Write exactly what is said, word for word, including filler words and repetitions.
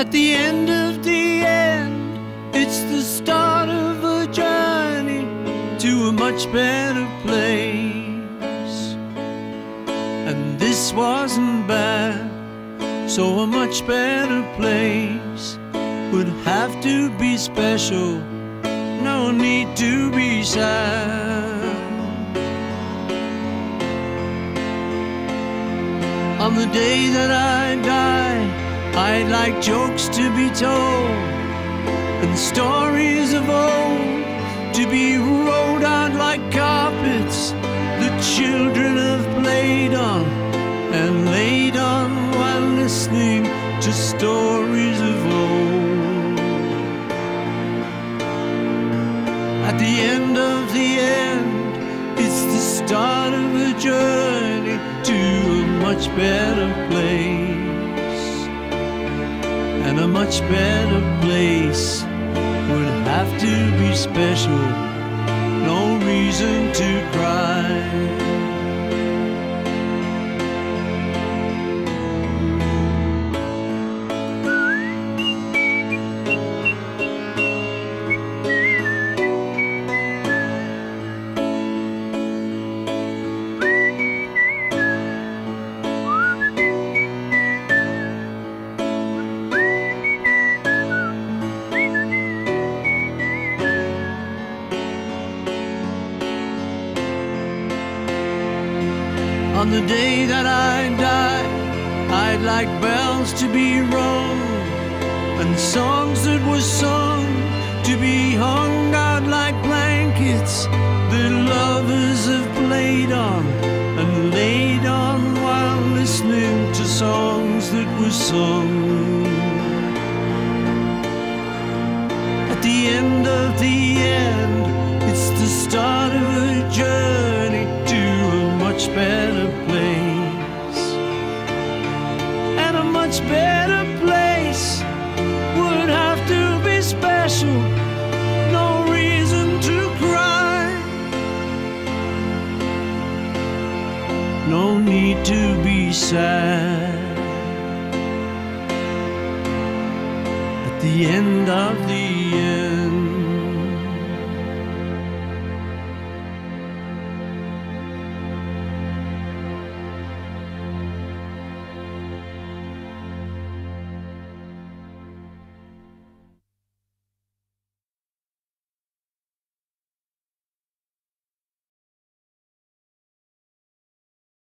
At the end of the end, it's the start of a journey to a much better place. And this wasn't bad, so a much better place would have to be special, no need to be sad. On the day that I die, I'd like jokes to be told and stories of old to be rolled out like carpets the children have played on and laid on while listening to stories of old. At the end of the end, it's the start of a journey to a much better place. And a much better place would have to be special, no reason to cry. On the day that I die, I'd like bells to be rung and songs that were sung to be hung out like blankets that lovers have played on and laid on while listening to songs that were sung. At the end of the end, it's the start of a journey to a much better place. And a much better place would have to be special, no reason to cry, no need to be sad. At the end of the end.